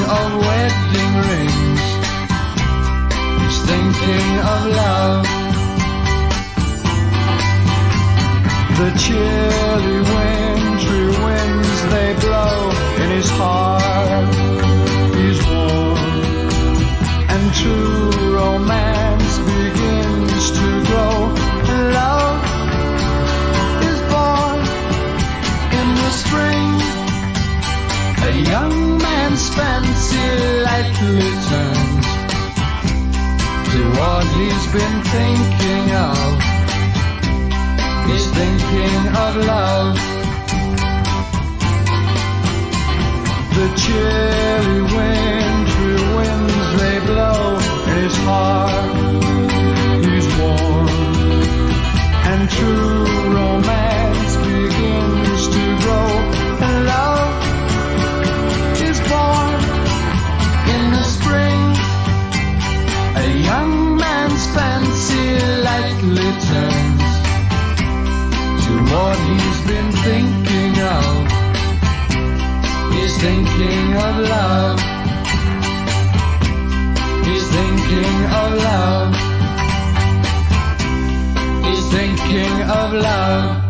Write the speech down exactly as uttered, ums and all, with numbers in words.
of wedding rings. He's thinking of love. The chilly wintry winds they blow in his heart. He's warm, and true romance begins to grow. Love is born in the spring. A young man's fancy lightly turns to what he's been thinking of. He's thinking of love. The chilly wintry winds they blow in his heart. He's warm, and true romance begins to grow. And love is born in the spring. A young man's fancy lightly turns to what he's been thinking of. He's thinking of love. He's thinking of love. He's thinking of love.